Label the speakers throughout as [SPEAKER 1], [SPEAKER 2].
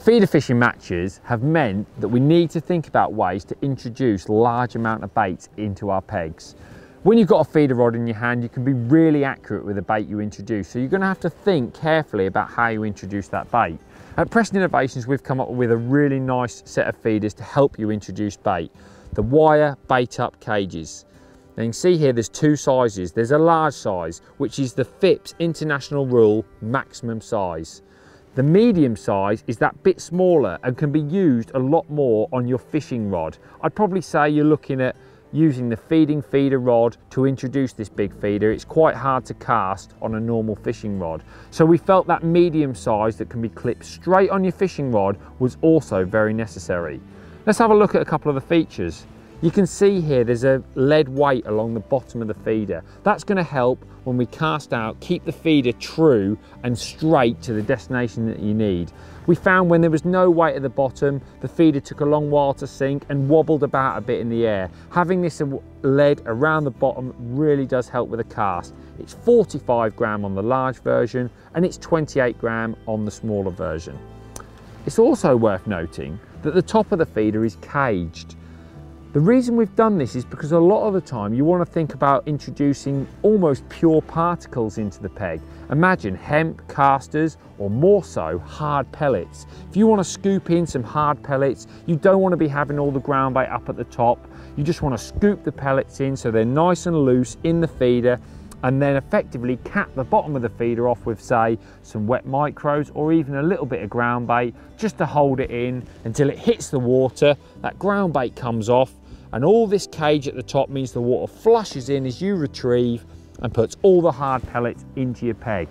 [SPEAKER 1] Feeder fishing matches have meant that we need to think about ways to introduce large amount of baits into our pegs. When you've got a feeder rod in your hand, you can be really accurate with the bait you introduce, so you're going to have to think carefully about how you introduce that bait. At Preston Innovations, we've come up with a really nice set of feeders to help you introduce bait. The wire bait up cages. Now you can see here there's two sizes. There's a large size, which is the FIPS International Rule maximum size. The medium size is that bit smaller and can be used a lot more on your fishing rod. I'd probably say you're looking at using the feeding feeder rod to introduce this big feeder. It's quite hard to cast on a normal fishing rod. So we felt that medium size that can be clipped straight on your fishing rod was also very necessary. Let's have a look at a couple of the features. You can see here there's a lead weight along the bottom of the feeder. That's going to help when we cast out, keep the feeder true and straight to the destination that you need. We found when there was no weight at the bottom, the feeder took a long while to sink and wobbled about a bit in the air. Having this lead around the bottom really does help with a cast. It's 45 gram on the large version and it's 28 gram on the smaller version. It's also worth noting that the top of the feeder is caged. The reason we've done this is because a lot of the time you want to think about introducing almost pure particles into the peg. Imagine hemp, casters, or more so, hard pellets. If you want to scoop in some hard pellets, you don't want to be having all the ground bait up at the top. You just want to scoop the pellets in so they're nice and loose in the feeder, and then effectively cap the bottom of the feeder off with, say, some wet micros or even a little bit of ground bait just to hold it in until it hits the water. That ground bait comes off, and all this cage at the top means the water flushes in as you retrieve and puts all the hard pellets into your peg.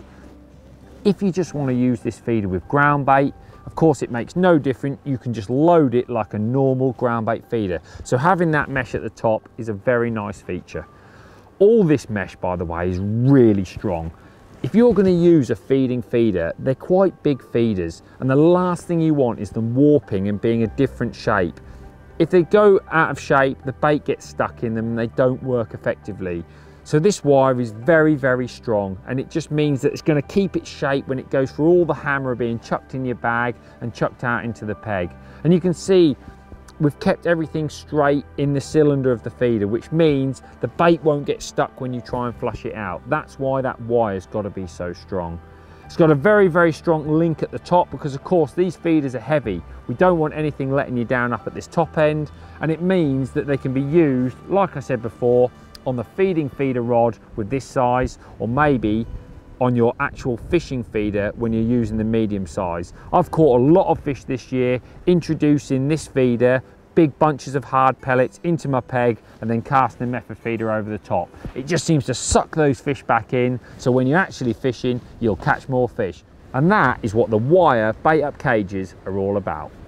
[SPEAKER 1] If you just want to use this feeder with ground bait, of course it makes no difference. You can just load it like a normal ground bait feeder. So having that mesh at the top is a very nice feature. All this mesh, by the way, is really strong. If you're going to use a feeding feeder, they're quite big feeders, and the last thing you want is them warping and being a different shape. If they go out of shape, the bait gets stuck in them and they don't work effectively. So this wire is very, very strong, and it just means that it's going to keep its shape when it goes through all the hammer being chucked in your bag and chucked out into the peg. And you can see we've kept everything straight in the cylinder of the feeder, which means the bait won't get stuck when you try and flush it out. That's why that wire's got to be so strong. It's got a very, very strong link at the top because, of course, these feeders are heavy. We don't want anything letting you down up at this top end, and it means that they can be used, like I said before, on the feeding feeder rod with this size, or maybe on your actual fishing feeder when you're using the medium size. I've caught a lot of fish this year introducing this feeder, big bunches of hard pellets into my peg, and then casting the method feeder over the top. It just seems to suck those fish back in, so when you're actually fishing, you'll catch more fish. And that is what the wire bait up cages are all about.